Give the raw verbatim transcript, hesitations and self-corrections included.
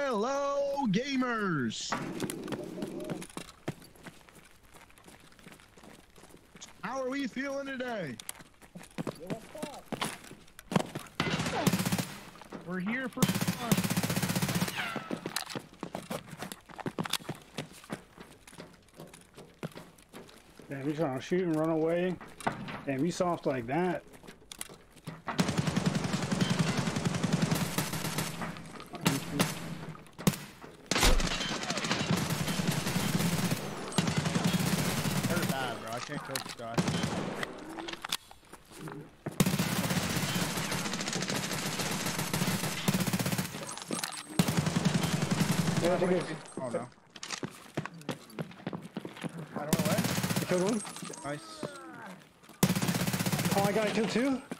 Hello, gamers. How are we feeling today? We're here for fun. Damn, you trying to shoot and run away? Damn, you soft like that. They're bad, bro. I can't kill this guy. Yeah, I think it's... Oh no. I don't know where. I killed one. Nice. Oh, I got it killed too?